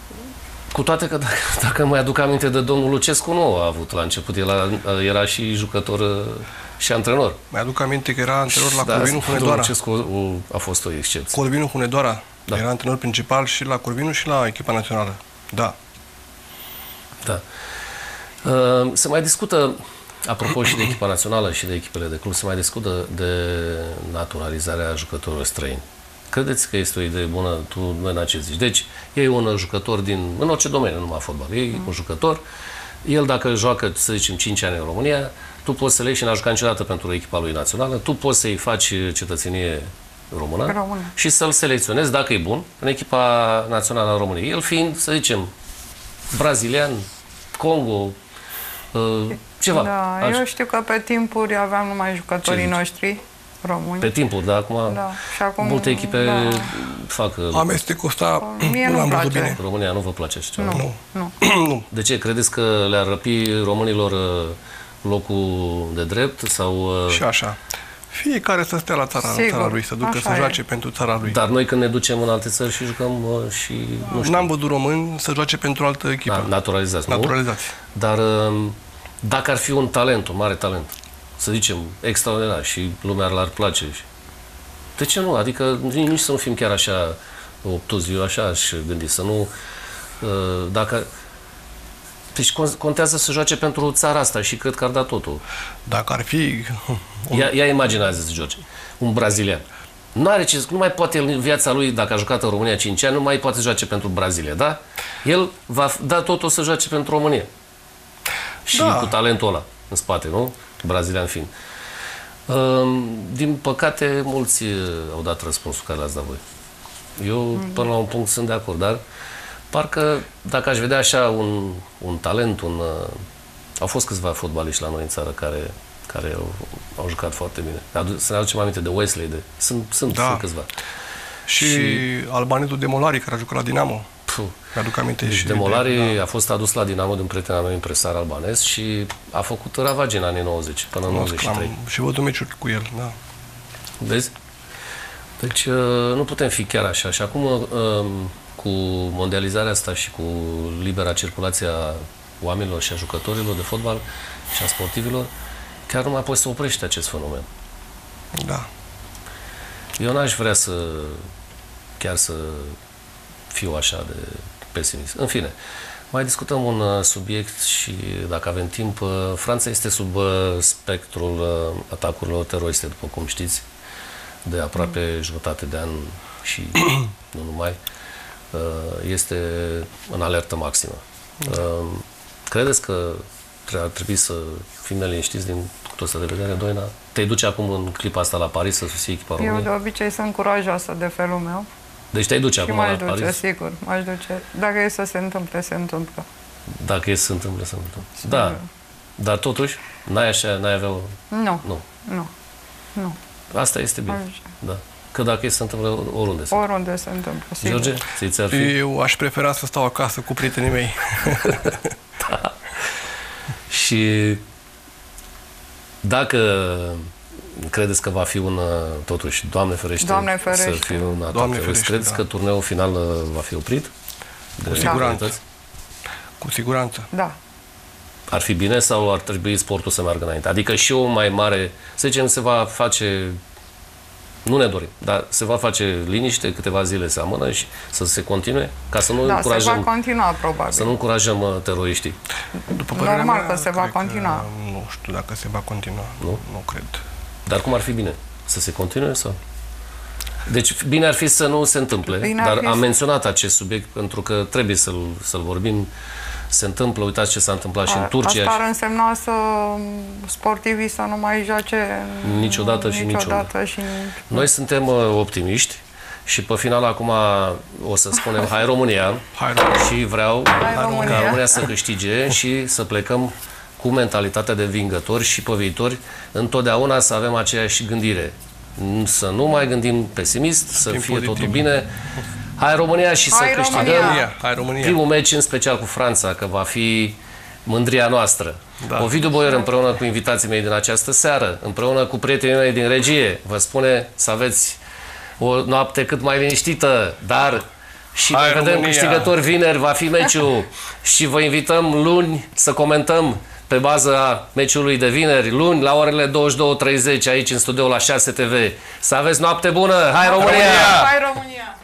Cu toate că, dacă, dacă mai aduc aminte de domnul Lucescu, nu a avut la început, el a, era și jucător și antrenor. Mai aduc aminte că era antrenor la da, Corvinu Hunedoara. Domnul Lucescu a fost o excepție. Corvinu Hunedoara. Da. Era antrenor principal și la Corvinu și la echipa națională. Da. Da. Se mai discută, apropo și de echipa națională și de echipele de club, se mai discută de naturalizarea jucătorilor străini. Credeți că este o idee bună? Tu, Mena, ce zici? Deci, e un jucător din, în orice domeniu, nu numai fotbal. E mm. un jucător. El, dacă joacă, să zicem, cinci ani în România, tu poți să le iei și n-a jucat niciodată pentru echipa lui națională, tu poți să-i faci cetățenie română, română și să-l selecționezi, dacă e bun, în echipa națională a României. El fiind, să zicem, brazilian, Congo, uh, ceva. Da, altceva. eu știu că pe timpuri aveam numai jucătorii noștri români. Pe timpul, dar acum, da. Și acum multe echipe da. fac... Amestecul ăsta nu l-am văzut bine. România nu vă place așa ceva? Nu. Nu. Nu. De ce? Credeți că le-ar răpi românilor locul de drept? Sau... Și așa. Fiecare să stea la țara, țara lui, să ducă, să joace e. pentru țara lui. Dar noi când ne ducem în alte țări și jucăm și... Nu știu. N-am văzut români să joace pentru altă echipă. Na, naturalizați, nu? Naturalizați. Dar dacă ar fi un talent, un mare talent, să zicem, extraordinar și lumea l-ar place, de ce nu? Adică nici să nu fim chiar așa obtuzi, eu așa aș gândi, să nu... Dacă... Deci contează să joace pentru țara asta și cred că ar da totul. Dacă ar fi... Ia, ia imaginează-ți, George, un brazilian. Nu are ce, nu mai poate în viața lui, dacă a jucat în România cinci ani, nu mai poate să joace pentru Brazilia, da? El va da totul să joace pentru România. Și da. cu talentul ăla în spate, nu? Brazilian fiind. Din păcate, mulți au dat răspunsul care l-ați dat voi. Eu, până la un punct, sunt de acord, dar parcă, dacă aș vedea așa un, un talent, un... Uh, au fost câțiva fotbaliști la noi în țară care, care au, au jucat foarte bine. Să ne aducem aminte de Wesley, de... Sunt, sunt, da. sunt câțiva. Și, și albanetul Demolari, care a jucat la Dinamo. Mi-aduc aminte deci și Demolari de, da. a fost adus la Dinamo de un prieten al meu, impresar albanez, și a făcut ravagii în anii nouăzeci, până în nouăzeci și trei. Și văd un meciuri cu el, da. Vezi? Deci nu putem fi chiar așa. Și acum, cu mondializarea asta și cu libera circulație a oamenilor și a jucătorilor de fotbal și a sportivilor, chiar nu mai poți să oprești acest fenomen. Da. Eu n-aș vrea să chiar să fiu așa de pesimist. În fine, mai discutăm un subiect și, dacă avem timp, Franța este sub spectrul atacurilor teroriste, după cum știți, de aproape jumătate de an și nu numai. Este în alertă maximă. Credeți că ar trebui să fim neliniștiți din punctul ăsta de vedere, Doina? Te duci acum în clipa asta la Paris să susții echipa României? Eu de obicei sunt curajoasă de felul meu. Deci te-ai duce acum la duce, Paris? sigur, m-aș duce. Dacă e să se întâmple, se întâmplă. Dacă e să se întâmple, se întâmplă. Da. Dar totuși, n-ai așa, n-ai avea... Nu. Nu. Nu. Nu. Asta este bine. Așa. Da. Că dacă e să se întâmplă, oriunde se Oriunde se întâmplă, sigur. George, ți-ar fi? Eu aș prefera să stau acasă cu prietenii mei. Da. Și dacă credeți că va fi un, totuși, Doamne ferește, Doamne ferește. să fie un atac terorist, credeți da. că turneul final va fi oprit? Cu siguranță. Cu siguranță. Da. Ar fi bine sau ar trebui sportul să meargă înainte? Adică și o mai mare, să zicem, se va face, nu ne dorim, dar se va face liniște, câteva zile se amână și să se continue, ca să nu da, încurajăm, se va continua, probabil. Să nu încurajăm uh, teroriștii. După Normal mea, că se va continua. Că, nu știu dacă se va continua. Nu? Nu cred. Dar cum ar fi bine? Să se continue sau? Deci bine ar fi să nu se întâmple, bine dar am să... menționat acest subiect pentru că trebuie să-l să-l vorbim. Se întâmplă, uitați ce s-a întâmplat și în Turcia. Asta ar însemna să sportivii să nu mai joace niciodată și niciodată. Și... Noi suntem uh, optimiști și pe final acum o să spunem hai România, hai România. Și vreau hai România. ca România să câștige și să plecăm cu mentalitatea de învingători și pe viitor întotdeauna să avem aceeași gândire. Să nu mai gândim pesimist, să Timp fie pozitiv. Totul bine. Hai România și hai să România. câștigăm hai România. Primul meci, în special cu Franța, că va fi mândria noastră. Da. Ovidiu Boier, împreună cu invitații mei din această seară, împreună cu prietenii mei din regie, vă spune să aveți o noapte cât mai liniștită, dar și hai ne vedem România. Câștigători vineri, va fi meciul și vă invităm luni să comentăm pe baza meciului de vineri, luni, la orele douăzeci și două treizeci, aici în studio la șase T V. Să aveți noapte bună! Hai România! Hai România!